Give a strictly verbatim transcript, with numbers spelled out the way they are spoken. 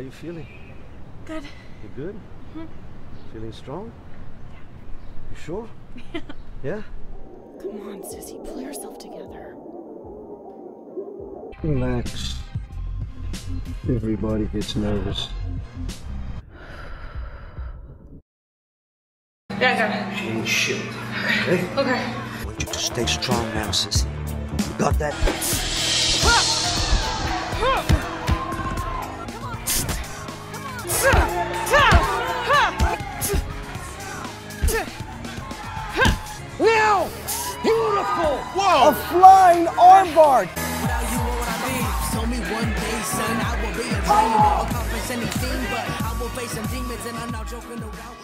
you feeling? Good. You good? Mm-hmm. Feeling strong? Yeah. You sure? Yeah. Yeah? Come on, sissy, pull yourself together. Relax. Everybody gets nervous. Yeah, I got it. She ain't shit. Okay? Okay. I want you to stay strong now, sissy. You got that? Now! Beautiful! Whoa! A flying armbar! Without you, what would I be? Told me one day, son, I will be a dreamer. Accomplish anything, but I will face some demons, and I'm not joking around.